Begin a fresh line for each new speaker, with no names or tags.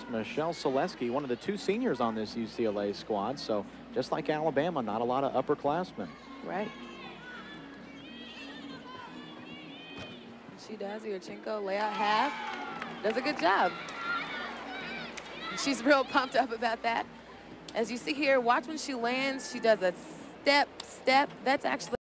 Michelle Selesky, one of the 2 seniors on this UCLA squad. So just like Alabama, not a lot of upperclassmen.
Right. She does. Yurchenko layout half. Does a good job. She's real pumped up about that. As you see here, watch when she lands. She does a step. That's actually